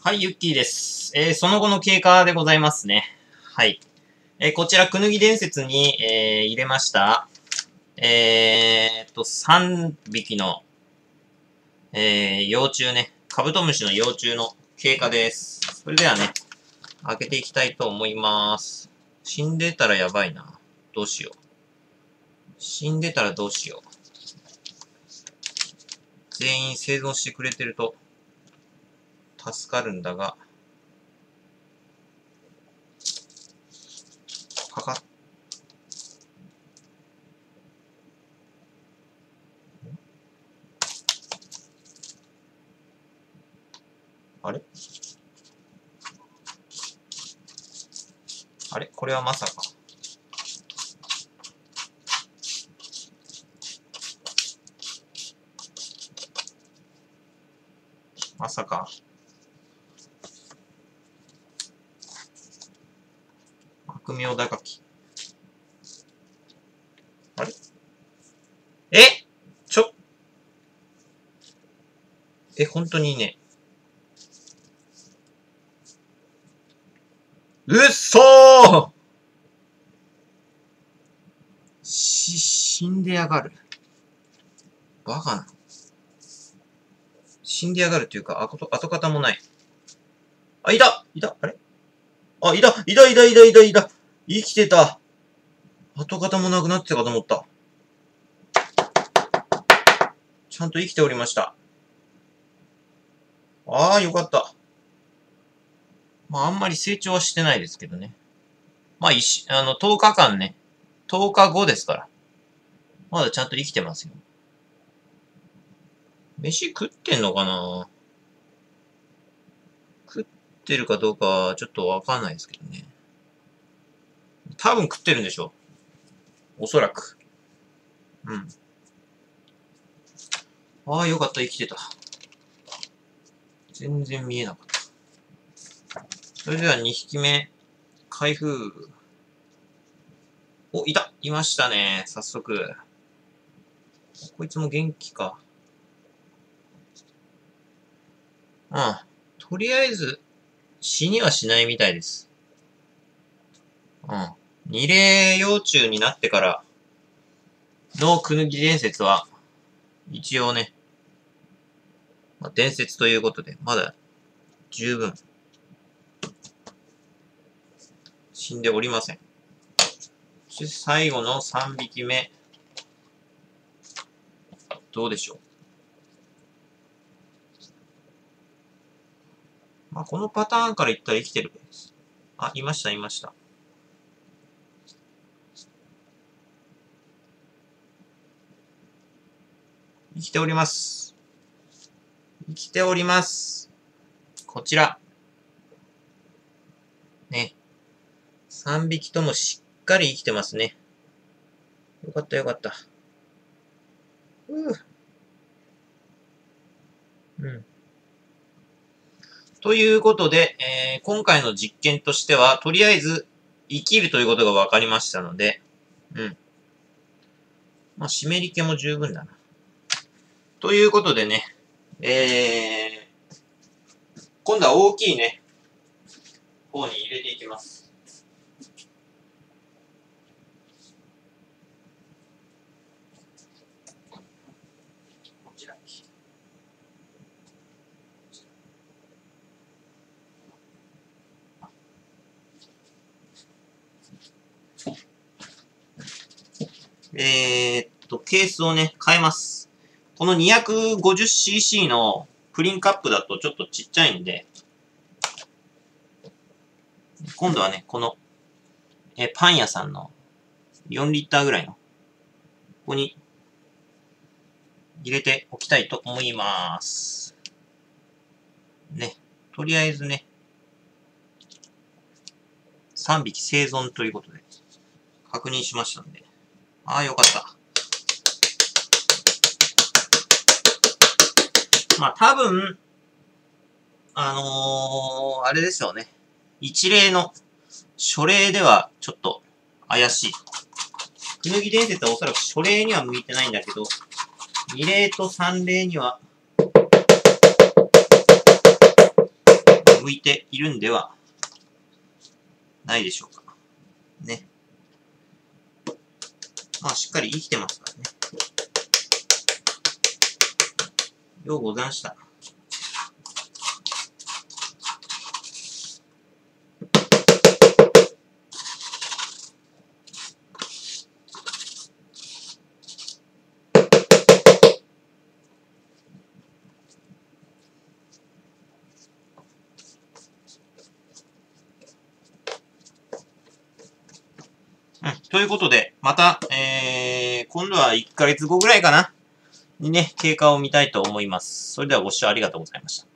はい、ユッキーです。その後の経過でございますね。はい。こちら、くぬぎ伝説に、入れました。3匹の、幼虫ね。カブトムシの幼虫の経過です。それではね、開けていきたいと思います。死んでたらやばいな。どうしよう。死んでたらどうしよう。全員生存してくれてると、助かるんだが、かかっ、あれあれこれはまさか。まさか。悪名高き。あれ本当にね。うっそー死んでやがる。バカな。死んでやがるっていうか、跡形もない。あ、いたあれあ、いた生きてた。跡形もなくなってたかと思った。ちゃんと生きておりました。ああ、よかった。まあ、あんまり成長はしてないですけどね。まあ、10日間ね。10日後ですから。まだちゃんと生きてますよ。飯食ってんのかな？食ってるかどうかはちょっとわかんないですけどね。多分食ってるんでしょう。おそらく。うん。ああ、よかった、生きてた。全然見えなかった。それでは2匹目、開封。お、いましたね、早速。こいつも元気か。うん。とりあえず、死にはしないみたいです。うん。二例幼虫になってからのくぬぎ伝説は、一応ね、まあ、伝説ということで、まだ十分死んでおりません。そして最後の3匹目、どうでしょう。まあ、このパターンから言ったら生きてるです。あ、いました。生きております。こちら。ね。3匹ともしっかり生きてますね。よかった。うん。ということで、今回の実験としては、とりあえず生きるということが分かりましたので、うん。まあ、湿り気も十分だな。ということでね、今度は大きいね、方に入れていきます。こちらに。ケースをね、変えます。この 250cc のプリンカップだとちょっとちっちゃいんで、今度はね、この、パン屋さんの4リッターぐらいの、ここに入れておきたいと思います。ね、とりあえずね、3匹生存ということで、確認しましたんで。ああ、よかった。まあ多分、あれでしょうね。一例の書例ではちょっと怪しい。くぬぎ伝説はおそらく書例には向いてないんだけど、2例と3例にはているんではないでしょうか。ね。まあ、しっかり生きてますからね。ようござんした。ということで、また、今度は1ヶ月後ぐらいかなにね、経過を見たいと思います。それではご視聴ありがとうございました。